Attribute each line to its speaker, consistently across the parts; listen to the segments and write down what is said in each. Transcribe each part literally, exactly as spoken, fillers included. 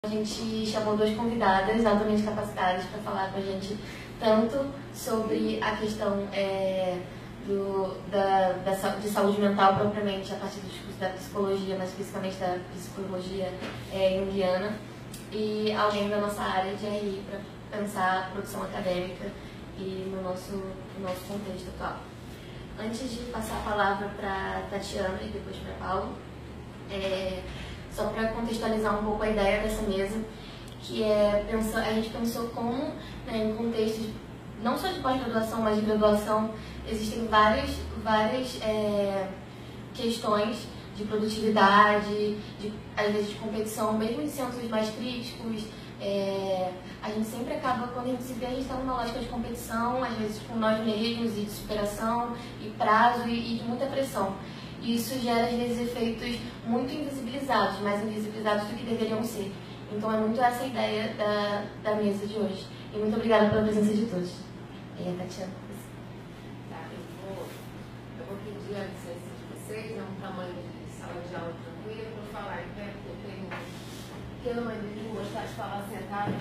Speaker 1: A gente chamou duas convidadas altamente capacitadas para falar com a gente tanto sobre a questão é, do, da, da, de saúde mental propriamente a partir do discurso da psicologia, mas especificamente da psicologia é, junguiana, e alguém da nossa área de R I para pensar a produção acadêmica e no nosso, no nosso contexto atual. Antes de passar a palavra para Tatiana e depois para Paulo, é, só para contextualizar um pouco a ideia dessa mesa, que é pensar, a gente pensou como, né, em contextos não só de pós-graduação, mas de graduação, existem várias, várias é, questões de produtividade, de, às vezes de competição, mesmo em centros mais críticos. É, a gente sempre acaba, quando a gente se vê, a gente está numa lógica de competição, às vezes com nós mesmos, e de superação, e prazo, e, e de muita pressão. E isso gera, às vezes, efeitos muito invisibilizados, mais invisibilizados do que deveriam ser. Então, é muito essa a ideia da, da mesa de hoje. E muito obrigada pela presença de todos. E a Tatiana.
Speaker 2: Tá, eu vou, eu vou pedir a licença de vocês, é um tamanho de sala de aula tranquilo, para eu falar em pé, porque eu tenho um pequeno mania de gostar de falar sentado.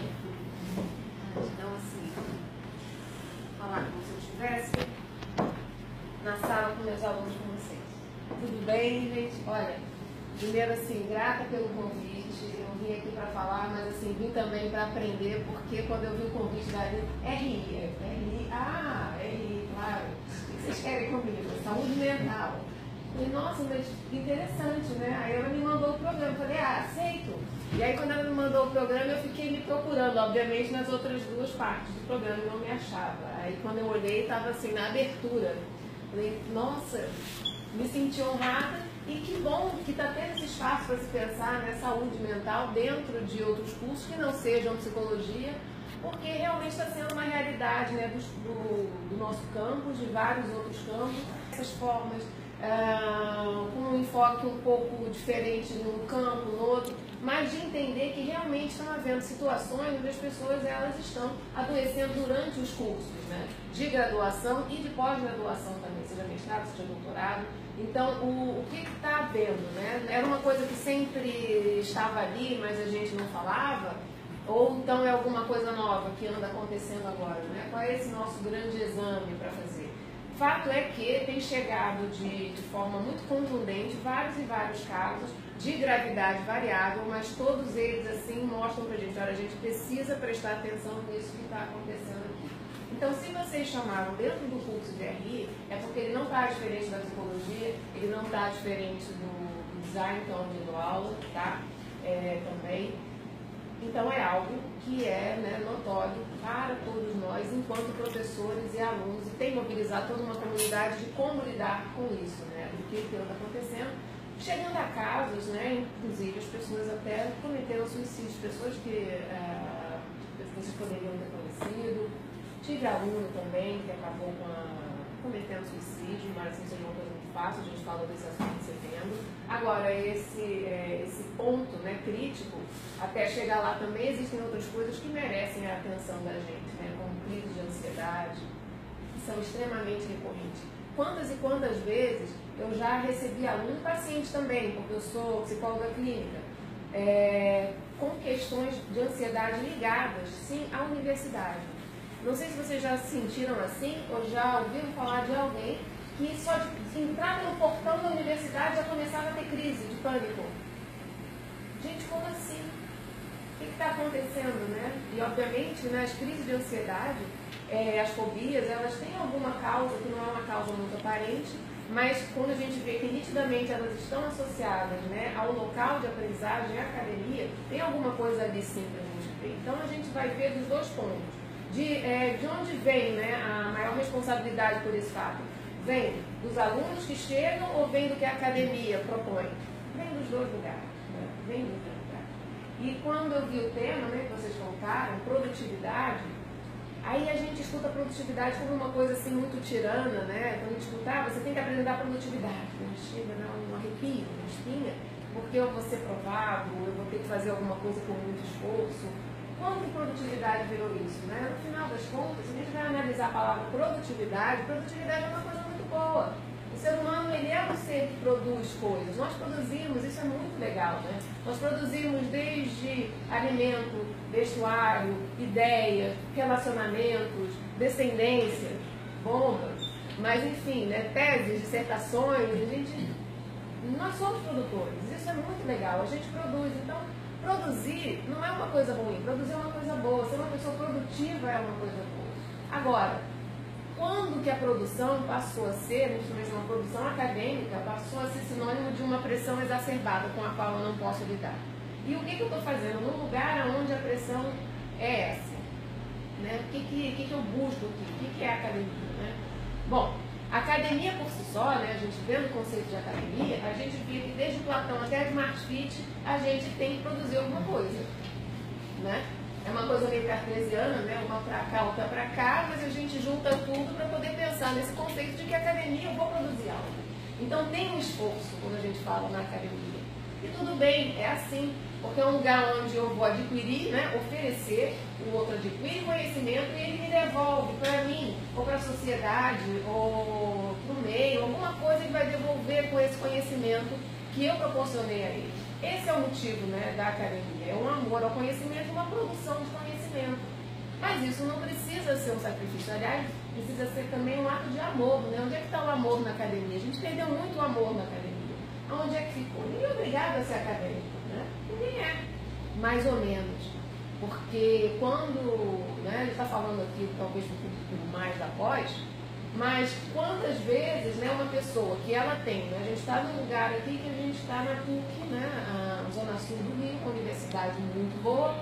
Speaker 2: Então, assim, falar como se eu estivesse na sala com meus alunos, com vocês. Tudo bem, gente? Olha, primeiro, assim, grata pelo convite. Eu vim aqui para falar, mas, assim, vim também para aprender, porque quando eu vi o convite da R I, R I, ah, R I, claro, o que vocês querem comigo? Saúde mental. E, nossa, mas interessante, né? Aí ela me mandou o programa, eu falei, ah, aceito. E aí, quando ela me mandou o programa, eu fiquei me procurando, obviamente, nas outras duas partes do programa, e não me achava. Aí, quando eu olhei, estava, assim, na abertura. Falei, nossa, me senti honrada e que bom que está tendo esse espaço para se pensar na saúde mental dentro de outros cursos que não sejam psicologia, porque realmente está sendo uma realidade, né, do, do, do nosso campus, de vários outros campos. Essas formas, ah, com um enfoque um pouco diferente num campo, no outro, mas de entender que realmente estão havendo situações onde as pessoas elas estão adoecendo durante os cursos, né, de graduação e de pós-graduação também, seja mestrado, seja doutorado. Então, o, o que está havendo, né? Era uma coisa que sempre estava ali, mas a gente não falava, ou então é alguma coisa nova que anda acontecendo agora, né? Qual é esse nosso grande exame para fazer? Fato é que tem chegado de, de forma muito contundente vários e vários casos de gravidade variável, mas todos eles assim mostram para a gente, olha, a gente precisa prestar atenção nisso que está acontecendo aqui. Então, se vocês chamaram dentro do curso de R I, é porque ele não está diferente da psicologia, ele não está diferente do, do design, que é onde eu dou aula, tá? É, também. Então, é algo que é, né, notório para todos nós, enquanto professores e alunos, e tem mobilizado toda uma comunidade de como lidar com isso, né? Do que está acontecendo, chegando a casos, né, inclusive as pessoas até cometeram suicídio, pessoas que uh, vocês poderiam ter conhecido. Tive aluno também que acabou com a, cometendo suicídio, mas assim seja uma coisa muito fácil, a gente falou desse assunto em setembro. Agora, esse, é, esse ponto, né, crítico, até chegar lá também existem outras coisas que merecem a atenção da gente, né, como crise de ansiedade, que são extremamente recorrentes. Quantas e quantas vezes eu já recebi aluno e paciente também, porque eu sou psicóloga clínica, é, com questões de ansiedade ligadas, sim, à universidade. Não sei se vocês já se sentiram assim ou já ouviram falar de alguém que só de, de entrar pelo portão da universidade já começava a ter crise de pânico. Gente, como assim? O que está acontecendo, né? E, obviamente, né, as crises de ansiedade, é, as fobias, elas têm alguma causa que não é uma causa muito aparente, mas quando a gente vê que nitidamente elas estão associadas, né, ao local de aprendizagem, à academia, tem alguma coisa ali sim para a gente ver. Então, a gente vai ver dos dois pontos. De, é, de onde vem, né, a maior responsabilidade por esse fato? Vem dos alunos que chegam ou vem do que a academia propõe? Vem dos dois lugares. Né? Vem dos dois lugares. E quando eu vi o tema, né, que vocês colocaram, produtividade, aí a gente escuta a produtividade como uma coisa assim muito tirana, né? Quando a gente escuta, ah, você tem que aprender a dar produtividade. Né? Chega, né, um arrepio, uma espinha, porque eu vou ser provado, eu vou ter que fazer alguma coisa com muito esforço. Quando que produtividade virou isso, né? No final das contas, se a gente vai analisar a palavra produtividade, produtividade é uma coisa muito boa. O ser humano, ele é um ser que produz coisas. Nós produzimos, isso é muito legal, né? Nós produzimos desde alimento, vestuário, ideia, relacionamentos, descendência, bombas, mas enfim, né? Teses, dissertações, a gente... Nós somos produtores, isso é muito legal, a gente produz. Então, produzir não é uma coisa ruim, produzir é uma coisa boa, ser uma pessoa produtiva é uma coisa boa. Agora, quando que a produção passou a ser, principalmente uma produção acadêmica, passou a ser sinônimo de uma pressão exacerbada com a qual eu não posso lidar? E o que, que eu estou fazendo num lugar onde a pressão é essa? Né? O que, que, que, que eu busco aqui? O que, que é academia? Né? Bom, a academia por si só, né, a gente vendo o conceito de academia, a gente vê que desde Platão até a Smart Fit, a gente tem que produzir alguma coisa. Né? É uma coisa meio cartesiana, né? Uma para cá, outra para cá, mas a gente junta tudo para poder pensar nesse conceito de que a academia eu vou produzir algo. Então tem um esforço quando a gente fala na academia. E tudo bem, é assim, porque é um lugar onde eu vou adquirir, né, oferecer, o outro adquire conhecimento e ele me devolve para mim, ou para a sociedade, ou para o meio, alguma coisa que vai devolver com esse conhecimento que eu proporcionei a ele. Esse é o motivo, né, da academia, é um amor ao conhecimento, uma produção de conhecimento. Mas isso não precisa ser um sacrifício, aliás, precisa ser também um ato de amor, né? Onde é que está o amor na academia? A gente perdeu muito o amor na academia. Onde é que ficou? Ninguém é obrigado a ser acadêmico, né? Ninguém é, mais ou menos. Porque quando, né, ele está falando aqui, talvez do público mais da pós, mas quantas vezes, né, uma pessoa que ela tem, né, a gente está num lugar aqui que a gente está na P U C, né, a Zona Sul do Rio, uma universidade muito boa,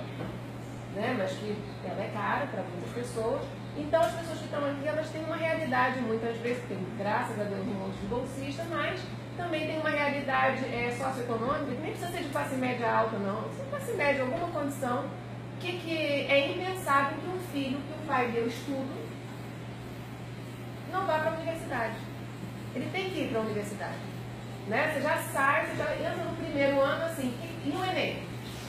Speaker 2: né, mas que ela é cara para muitas pessoas. Então as pessoas que estão aqui, elas têm uma realidade, muitas vezes, tem, graças a Deus, um monte de bolsista, mas também tem uma realidade é, socioeconômica, que nem precisa ser de classe média alta, não. Se é classe média, alguma condição, que, que é impensável que um filho, que o pai deu estudo, não vá para a universidade. Ele tem que ir para a universidade. Né? Você já sai, você já entra no primeiro ano assim, e o Enem?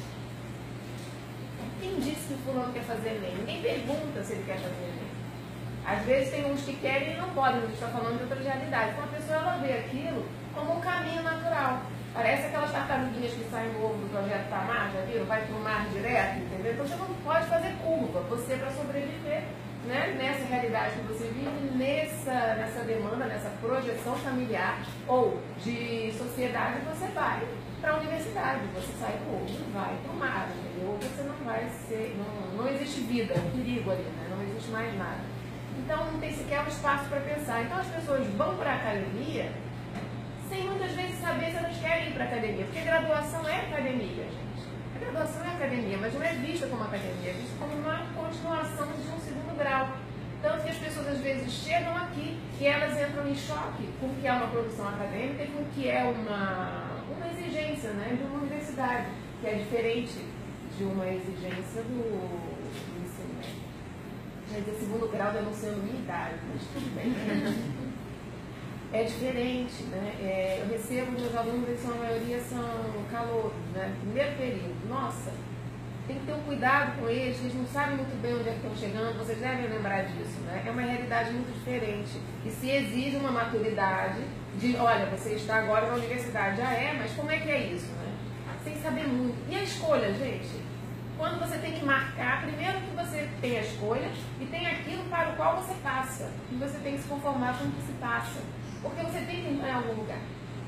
Speaker 2: Quem disse que o fulano quer fazer Enem? Ninguém pergunta se ele quer fazer Enem. Às vezes tem uns que querem e não podem, a gente está falando de outra realidade. Então a pessoa ela vê aquilo como um caminho natural. Parece aquelas tartaruguinhas que saem do ovo do projeto Tamar, já viram? Vai para o mar direto, entendeu? Então você não pode fazer curva, você para sobreviver, né? Nessa realidade que você vive, nessa, nessa demanda, nessa projeção familiar ou de sociedade, você vai para a universidade, você sai do ovo e vai para o mar, entendeu? Ou você não vai ser, não, não existe vida, é um perigo ali, né? Não existe mais nada. Então não tem sequer um espaço para pensar. Então as pessoas vão para a academia sem muitas vezes saber se elas querem ir para a academia, porque graduação é academia, gente. A graduação é academia, mas não é vista como academia, é vista como uma continuação de um segundo grau. Tanto que as pessoas às vezes chegam aqui e elas entram em choque com o que é uma produção acadêmica e com o que é uma, uma exigência, né, de uma universidade, que é diferente de uma exigência do, do ensino médio. Mas esse segundo grau denunciando minha idade, mas tudo bem. É diferente, né? É, eu recebo meus alunos, eles são, a maioria são calouros, né? Primeiro período. Nossa, tem que ter um cuidado com eles, eles não sabem muito bem onde é que estão chegando, vocês devem lembrar disso, né? É uma realidade muito diferente. E se exige uma maturidade de, olha, você está agora na universidade, já é, mas como é que é isso, né? Sem saber muito. E a escolha, gente? Quando você tem que marcar, primeiro que você tem a escolha e tem aquilo para o qual você passa. E você tem que se conformar com o que se passa. Porque você tem que entrar em algum lugar.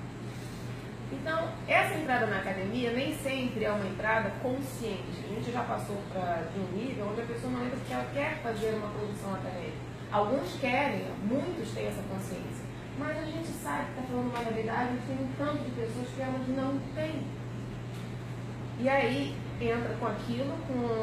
Speaker 2: Então, essa entrada na academia nem sempre é uma entrada consciente. A gente já passou pra, de um nível onde a pessoa não entra porque ela quer fazer uma produção acadêmica. Alguns querem, muitos têm essa consciência. Mas a gente sabe que está falando uma realidade e tem um tanto de pessoas que elas não têm. E aí entra com aquilo,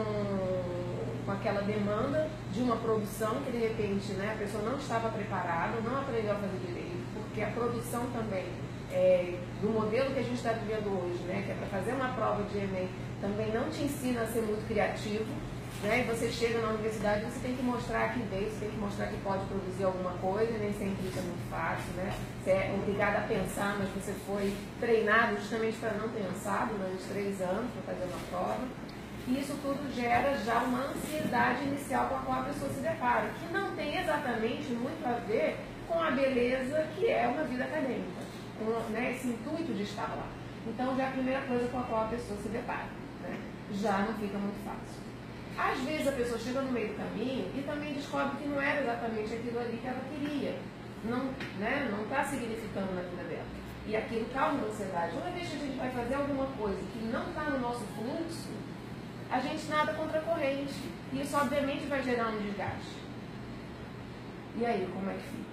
Speaker 2: com, com aquela demanda de uma produção que de repente, né, a pessoa não estava preparada, não aprendeu a fazer direito, porque a produção também é, do modelo que a gente está vivendo hoje, né, que é para fazer uma prova de Enem, também não te ensina a ser muito criativo, né, e você chega na universidade, você tem que mostrar que veio, você tem que mostrar que pode produzir alguma coisa, e nem sempre isso é muito fácil, né, você é obrigado a pensar, mas você foi treinado justamente para não pensar durante os três anos para fazer uma prova. E isso tudo gera já uma ansiedade inicial com a qual a pessoa se depara, que não tem exatamente muito a ver com a beleza que é uma vida acadêmica, com, né, esse intuito de estar lá. Então já é a primeira coisa com a qual a pessoa se depara, né? Já não fica muito fácil. Às vezes a pessoa chega no meio do caminho e também descobre que não era exatamente aquilo ali que ela queria, não né, não está significando na vida dela. E aquilo causa ansiedade. Toda vez que a gente vai fazer alguma coisa que não está no nosso fluxo, a gente nada contra a corrente. E isso obviamente vai gerar um desgaste. E aí, como é que fica?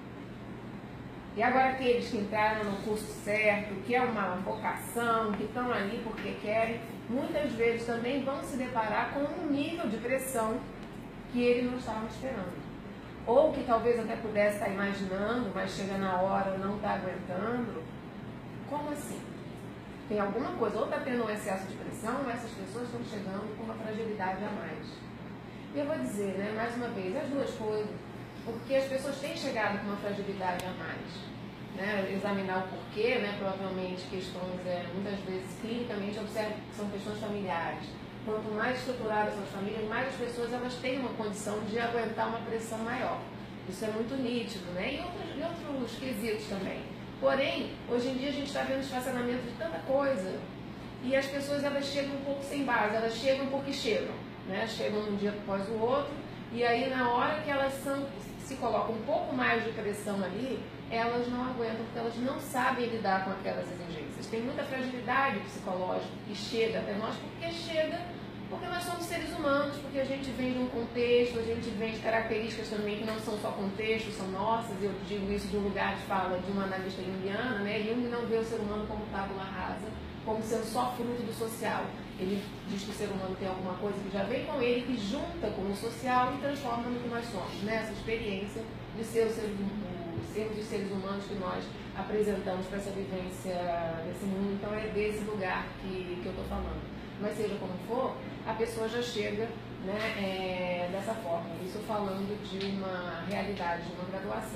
Speaker 2: E agora aqueles que entraram no curso certo, que é uma vocação, que estão ali porque querem, muitas vezes também vão se deparar com um nível de pressão que ele não estava esperando. Ou que talvez até pudesse estar imaginando, mas chega na hora não está aguentando. Como assim? Tem alguma coisa, ou está tendo um excesso de pressão, ou essas pessoas estão chegando com uma fragilidade a mais. E eu vou dizer, né, mais uma vez, as duas coisas. Porque as pessoas têm chegado com uma fragilidade a mais. Né? Examinar o porquê, né? Provavelmente questões, é, muitas vezes, clinicamente, observa que são questões familiares. Quanto mais estruturadas são as famílias, mais as pessoas elas têm uma condição de aguentar uma pressão maior. Isso é muito nítido, né? E outros, e outros quesitos também. Porém, hoje em dia a gente está vendo estacionamento de tanta coisa e as pessoas elas chegam um pouco sem base, elas chegam porque chegam. Né? Chegam um dia após o outro e aí na hora que elas são, se colocam um pouco mais de pressão ali, elas não aguentam, porque elas não sabem lidar com aquelas exigências. Tem muita fragilidade psicológica que chega até nós, porque chega, porque nós somos seres humanos, porque a gente vem de um contexto, a gente vem de características também que não são só contextos, são nossas. Eu digo isso de um lugar de fala de uma analista junguiana, né? Jung não vê o ser humano como tábula rasa, como sendo só fruto do social. Ele diz que o ser humano tem alguma coisa que já vem com ele, que junta com o social e transforma no que nós somos, né? Essa experiência de ser os seres, sermos os seres humanos que nós apresentamos para essa vivência desse mundo. Então é desse lugar que, que eu estou falando. Mas seja como for, a pessoa já chega, né, é, dessa forma. Isso falando de uma realidade, de uma graduação.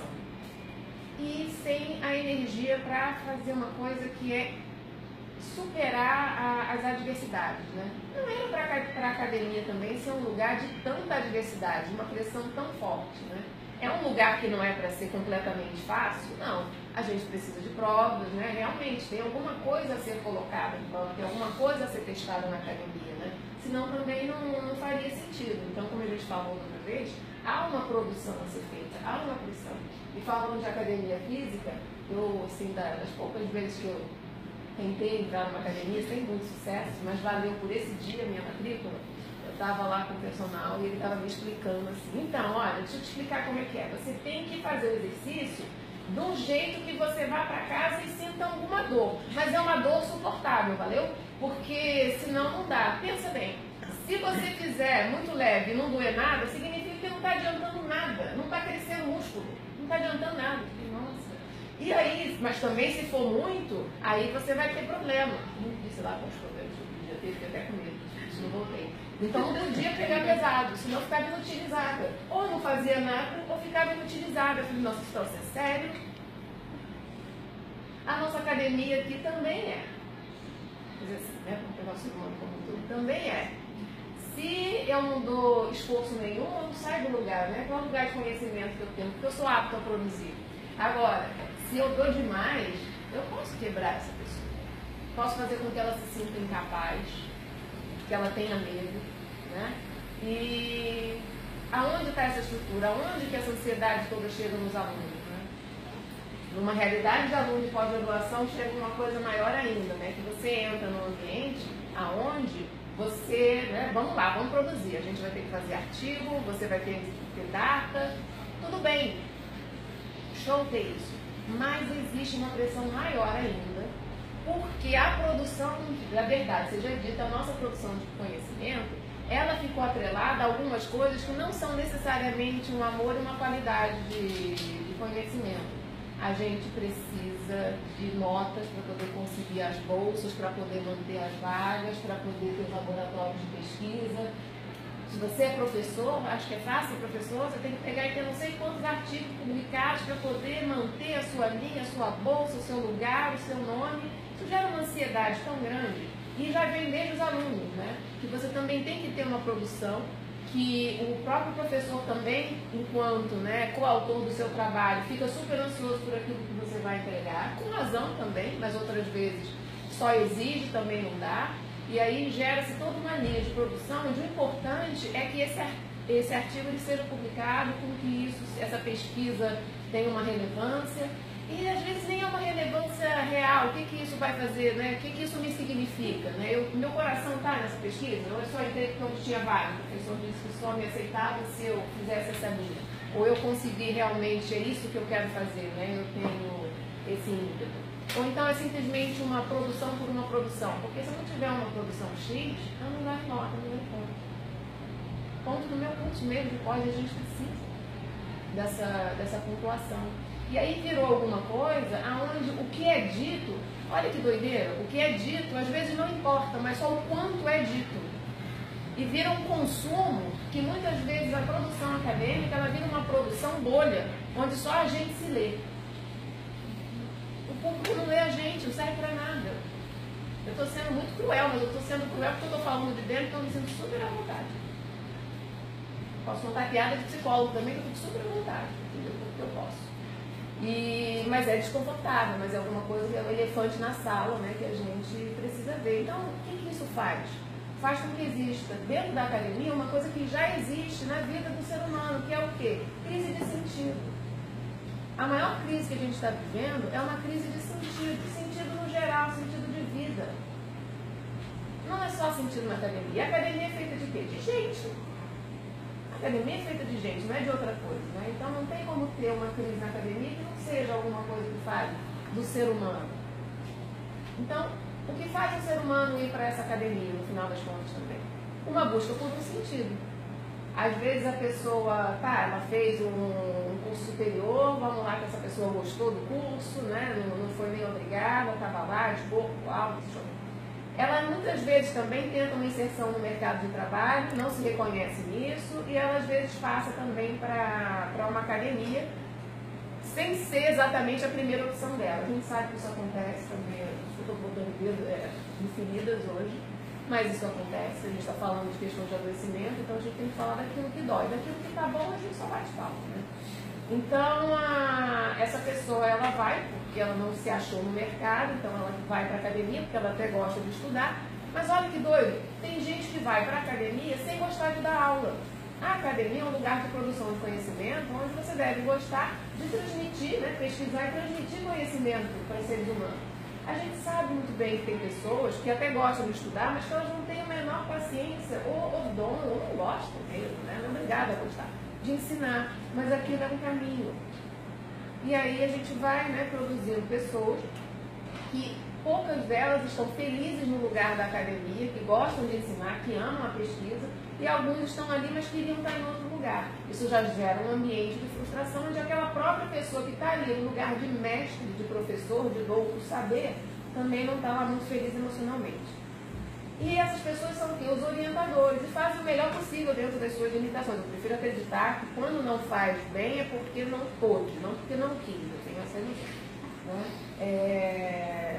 Speaker 2: E sem a energia para fazer uma coisa que é superar a, as adversidades, né? Não era para a academia também ser um lugar de tanta adversidade, uma pressão tão forte, né? É um lugar que não é para ser completamente fácil? Não. A gente precisa de provas, né? Realmente, tem alguma coisa a ser colocada em prova, tem alguma coisa a ser testada na academia, né? Senão também não, não faria sentido. Então, como a gente falou outra vez, há uma produção a ser feita, há uma pressão. E falando de academia física, eu, assim, das poucas vezes que eu tentei entrar numa academia, sem muito sucesso, mas valeu por esse dia a minha matrícula. Eu estava lá com o personal e ele estava me explicando assim, então, olha, deixa eu te explicar como é que é. Você tem que fazer o exercício de um jeito que você vá para casa e sinta alguma dor. Mas é uma dor suportável, valeu? Porque senão não dá. Pensa bem, se você fizer muito leve e não doer nada, significa que não está adiantando nada, não está crescendo músculo, não está adiantando nada. Nossa. E aí, mas também se for muito, aí você vai ter problema. Não disse lá quantos problemas eu podia ter, fiquei até com medo, isso não voltei. Então não podia pegar pesado, senão ficava inutilizada. Ou não fazia nada, ou ficava inutilizada. Eu falei, nossa, isso é sério? A nossa academia aqui também é. Quer dizer assim, né? Vamos pegar o ser humano como um todo, também é. Se eu não dou esforço nenhum, eu não saio do lugar, né? Qual é o lugar de conhecimento que eu tenho? Porque eu sou apto a produzir. Agora, se eu dou demais, eu posso quebrar essa pessoa. Posso fazer com que ela se sinta incapaz, que ela tenha medo, né? E aonde está essa estrutura? Aonde que essa ansiedade toda chega nos alunos, né? Numa realidade de aluno de pós-graduação chega uma coisa maior ainda, né? Que você entra num ambiente aonde você, né? Vamos lá, vamos produzir. A gente vai ter que fazer artigo, você vai ter que ter data, tudo bem. Show ter isso. Mas existe uma pressão maior ainda, porque a produção, da verdade seja dita, a nossa produção de conhecimento, ela ficou atrelada a algumas coisas que não são necessariamente um amor e uma qualidade de, de conhecimento. A gente precisa de notas para poder conseguir as bolsas, para poder manter as vagas, para poder ter laboratórios de pesquisa. Se você é professor, acho que é fácil, professor, você tem que pegar e ter não sei quantos artigos publicados para poder manter a sua linha, a sua bolsa, o seu lugar, o seu nome. Isso gera uma ansiedade tão grande e já vem desde os alunos, né? Que você também tem que ter uma produção que o próprio professor também, enquanto né, coautor do seu trabalho, fica super ansioso por aquilo que você vai entregar, com razão também, mas outras vezes só exige, também não dá, e aí gera-se toda uma linha de produção, onde o importante é que esse, esse artigo ele seja publicado, com que isso, essa pesquisa tenha uma relevância, e às vezes nem é uma relevância real. O que, que isso vai fazer, né? O que, que isso me significa? Né? Eu, meu coração está nessa pesquisa, ou eu só entrei porque eu tinha vaga, o professor disse que só me aceitava se eu fizesse essa linha, ou eu consegui realmente, é isso que eu quero fazer, né? Eu tenho esse ímpeto. Ou então é simplesmente uma produção por uma produção, porque se eu não tiver uma produção X, eu não dou nota, não dou ponto. Ponto do meu curso mesmo de pós, a gente precisa dessa, dessa pontuação. E aí virou alguma coisa onde o que é dito, olha que doideira, o que é dito às vezes não importa, mas só o quanto é dito. E vira um consumo que muitas vezes a produção acadêmica ela vira uma produção bolha, onde só a gente se lê. O público não lê a gente, não serve para nada. Eu estou sendo muito cruel, mas eu estou sendo cruel porque eu estou falando de dentro e estou me sentindo super à vontade. Posso contar piada de psicólogo também, que eu estou super à vontade, entendeu? Porque eu posso. E, mas é desconfortável, mas é alguma coisa que é um elefante na sala, né, que a gente precisa ver. Então, o que, que isso faz? Faz com que exista dentro da academia uma coisa que já existe na vida do ser humano, que é o quê? Crise de sentido. A maior crise que a gente está vivendo é uma crise de sentido, sentido no geral, sentido de vida. Não é só sentido na academia. A academia é feita de quê? De gente. A academia é feita de gente, não é de outra coisa, né? Então não tem como ter uma crise na academia que não seja alguma coisa que fale do ser humano. Então, o que faz o ser humano ir para essa academia, no final das contas também? Uma busca por um sentido. Às vezes a pessoa, tá, ela fez um, um curso superior, vamos lá que essa pessoa gostou do curso, né? Não, não foi nem obrigada, estava lá, de corpo, alto, ela muitas vezes também tenta uma inserção no mercado de trabalho, não se reconhece nisso, e ela às vezes passa também para uma academia, sem ser exatamente a primeira opção dela. A gente sabe que isso acontece também, eu estou botando é, infinidas hoje, mas isso acontece, a gente está falando de questão de adoecimento, então a gente tem que falar daquilo que dói, daquilo que está bom a gente só bate palma, né? Então, a, essa pessoa, ela vai, porque ela não se achou no mercado, então ela vai para a academia, porque ela até gosta de estudar, mas olha que doido, tem gente que vai para a academia sem gostar de dar aula. A academia é um lugar de produção de conhecimento, onde você deve gostar de transmitir, né, pesquisar e transmitir conhecimento para os seres humanos. A gente sabe muito bem que tem pessoas que até gostam de estudar, mas que elas não têm a menor paciência, ou, ou dom, ou não gostam mesmo, né, não é obrigada a gostar de ensinar, mas aquilo é um caminho. E aí a gente vai, né, produzindo pessoas que poucas delas estão felizes no lugar da academia, que gostam de ensinar, que amam a pesquisa, e alguns estão ali, mas queriam estar em outro lugar. Isso já gera um ambiente de frustração, onde aquela própria pessoa que está ali no lugar de mestre, de professor, de doutor saber, também não está lá muito feliz emocionalmente. E essas pessoas são os orientadores e fazem o melhor possível dentro das suas limitações. Eu prefiro acreditar que quando não faz bem é porque não pôde, não porque não quis. Eu tenho essa ilusão, né? É...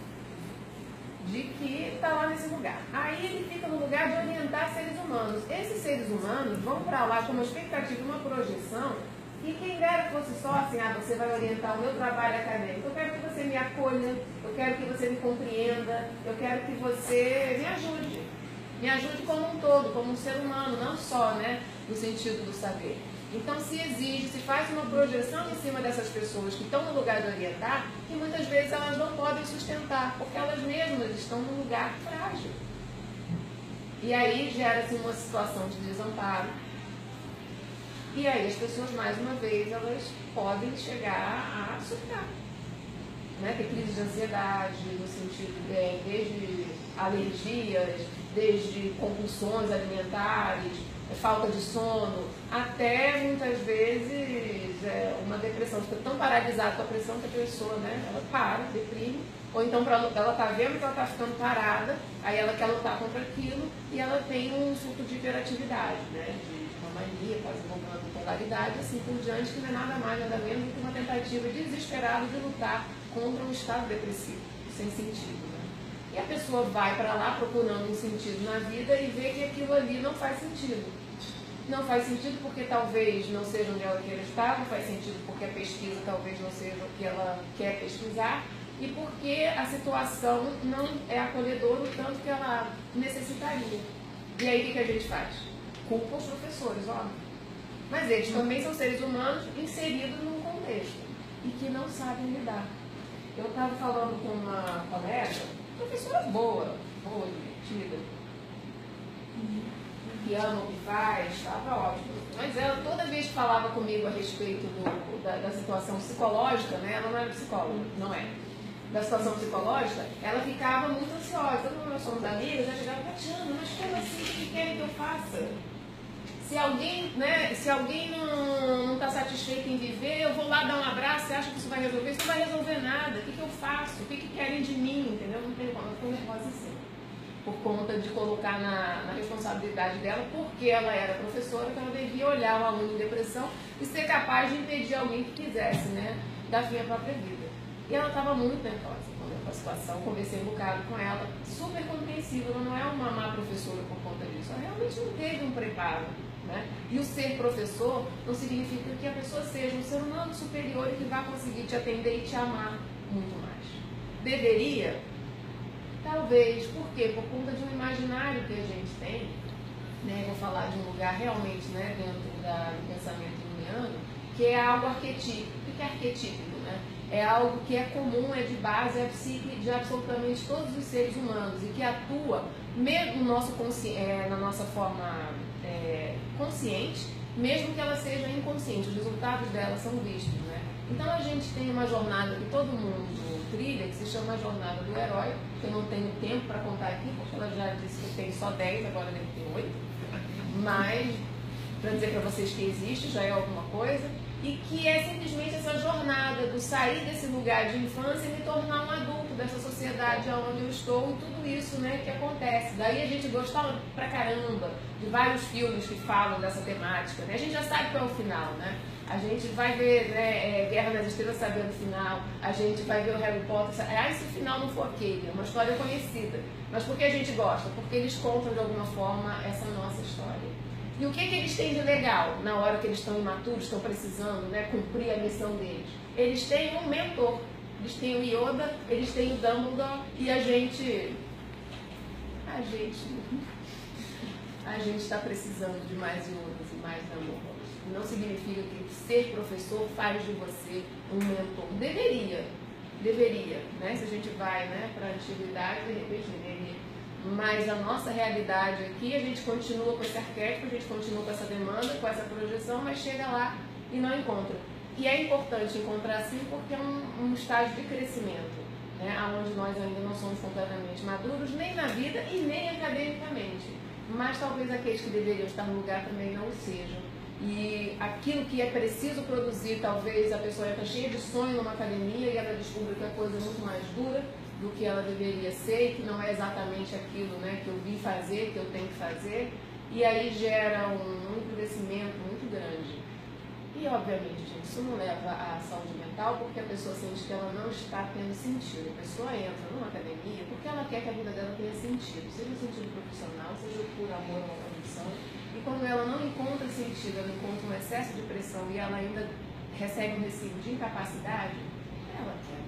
Speaker 2: de que está lá nesse lugar. Aí ele fica no lugar de orientar seres humanos. Esses seres humanos vão para lá com uma expectativa, uma projeção, e quem dera fosse só assim, ah, você vai orientar o meu trabalho acadêmico, eu quero que você me acolha, eu quero que você me compreenda, eu quero que você me ajude. Me ajude como um todo, como um ser humano, não só, né, no sentido do saber. Então se exige, se faz uma projeção em cima dessas pessoas que estão no lugar de orientar, que muitas vezes elas não podem sustentar, porque elas mesmas estão num lugar frágil. E aí gera-se uma situação de desamparo. E aí as pessoas, mais uma vez, elas podem chegar a surtar. Né? Ter crise de ansiedade, no sentido é, desde alergias, desde compulsões alimentares, falta de sono, até muitas vezes é, uma depressão. Fica tão paralisada com a pressão que a pessoa, né, ela para, deprime, ou então pra, ela está vendo que ela está ficando parada, aí ela quer lutar contra aquilo e ela tem um surto de hiperatividade, né, de uma mania, quase uma bipolaridade, assim por diante, que não é nada mais, nada menos do que uma tentativa desesperada de lutar contra um estado depressivo, sem sentido. Né? E a pessoa vai para lá procurando um sentido na vida e vê que aquilo ali não faz sentido. não faz sentido porque talvez não seja onde ela queira estar, não faz sentido porque a pesquisa talvez não seja o que ela quer pesquisar, e porque a situação não é acolhedora o tanto que ela necessitaria. E aí o que, que a gente faz? Culpa os professores, óbvio. Mas eles também são seres humanos inseridos num contexto e que não sabem lidar. Eu estava falando com uma colega, professora boa, boa, divertida, que ama o que faz, estava ótimo. Mas ela, toda vez que falava comigo a respeito do, da, da situação psicológica, né, ela não era psicóloga, não é? Da situação psicológica, ela ficava muito ansiosa. Quando nós somos amigas, ela chegava, Tatiana, mas como assim? O que querem que eu faça? Se alguém, né, se alguém não está satisfeito em viver, eu vou lá dar um abraço, você acha que isso vai resolver? Isso não vai resolver nada. O que, que eu faço? O que, que querem de mim? Entendeu? Não tem como. Eu fico nervosa assim. Por conta de colocar na, na responsabilidade dela, porque ela era professora, que ela devia olhar um aluno em depressão e ser capaz de impedir alguém que quisesse, né, dar fim à própria vida. E ela estava muito nervosa com a situação, conversei um bocado com ela, super compreensiva, ela não é uma má professora por conta disso, ela realmente não teve um preparo, né? E o ser professor não significa que a pessoa seja um ser humano superior e que vá conseguir te atender e te amar muito mais. Deveria? Talvez. Por quê? Por conta de um imaginário que a gente tem, né? Vou falar de um lugar realmente, né, dentro da, do pensamento junguiano, que é algo arquetípico. O que é arquetípico, né? É algo que é comum, é de base, é psique de absolutamente todos os seres humanos e que atua mesmo no nosso consci... é, na nossa forma é, consciente, mesmo que ela seja inconsciente. Os resultados dela são vistos, né? Então a gente tem uma jornada que todo mundo trilha, que se chama a jornada do herói, que eu não tenho tempo para contar aqui, porque ela já disse que tem só dez, agora deve ter oito, mas para dizer para vocês que existe, já é alguma coisa. E que é simplesmente essa jornada do sair desse lugar de infância e me tornar um adulto dessa sociedade onde eu estou e tudo isso, né, que acontece. Daí a gente gostava pra caramba de vários filmes que falam dessa temática, né? A gente já sabe qual é o final, né? A gente vai ver, né, é, Guerra nas Estrelas sabendo o final, a gente vai ver o Harry Potter, ah, se o final não for aquele, é uma história conhecida. Mas por que a gente gosta? Porque eles contam de alguma forma essa nossa história. E o que, que eles têm de legal na hora que eles estão imaturos, estão precisando, né, cumprir a missão deles? Eles têm um mentor, eles têm o Yoda, eles têm o Dumbledore e a gente, a gente, a gente está precisando de mais Yodas e mais Dumbledores. Não significa que ser professor faz de você um mentor. Deveria, deveria, né? Se a gente vai, né, para a antiguidade, de repente deveria. Mas a nossa realidade aqui, a gente continua com esse arquétipo, a gente continua com essa demanda, com essa projeção, mas chega lá e não encontra. E é importante encontrar sim porque é um, um estágio de crescimento, né, onde nós ainda não somos completamente maduros, nem na vida e nem academicamente. Mas talvez aqueles que deveriam estar no lugar também não o sejam. E aquilo que é preciso produzir, talvez a pessoa está cheia de sonho numa academia e ela descobre que a coisa é muito mais dura do que ela deveria ser e que não é exatamente aquilo, né, que eu vim fazer, que eu tenho que fazer, e aí gera um endurecimento muito grande. E, obviamente, gente, isso não leva à saúde mental porque a pessoa sente que ela não está tendo sentido. A pessoa entra numa academia porque ela quer que a vida dela tenha sentido, seja sentido profissional, seja por amor a uma condição, e quando ela não encontra sentido, ela encontra um excesso de pressão e ela ainda recebe um recibo de incapacidade, ela quer.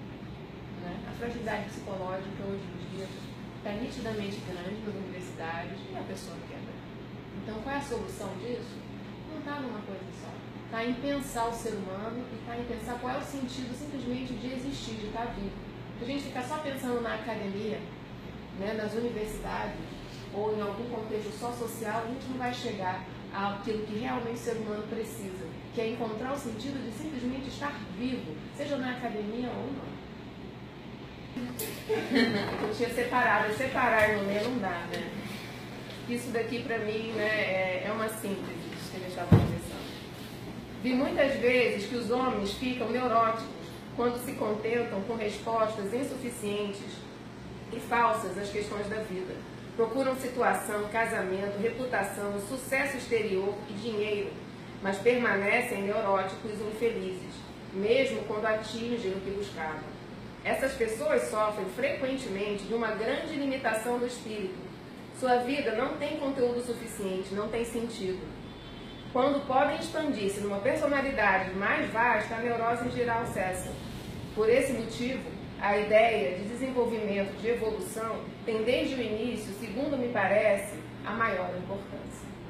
Speaker 2: A fragilidade psicológica hoje em dia está nitidamente grande nas universidades e a pessoa quebra. Então, qual é a solução disso? Não está numa coisa só. Está em pensar o ser humano e está em pensar qual é o sentido simplesmente de existir, de estar vivo. Se a gente ficar só pensando na academia, né, nas universidades ou em algum contexto só social, a gente não vai chegar àquilo que realmente o ser humano precisa, que é encontrar o sentido de simplesmente estar vivo, seja na academia ou não. Eu tinha separado, separar no meio não dá, né? Isso daqui pra mim, né, é, é uma síntese disso que a gente estava conversando. Vi muitas vezes que os homens ficam neuróticos quando se contentam com respostas insuficientes e falsas às questões da vida. Procuram situação, casamento, reputação, sucesso exterior e dinheiro, mas permanecem neuróticos e infelizes, mesmo quando atingem o que buscavam. Essas pessoas sofrem frequentemente de uma grande limitação do espírito. Sua vida não tem conteúdo suficiente, não tem sentido. Quando podem expandir-se numa personalidade mais vasta, a neurose em geral cessa. Por esse motivo, a ideia de desenvolvimento, de evolução, tem desde o início, segundo me parece, a maior importância.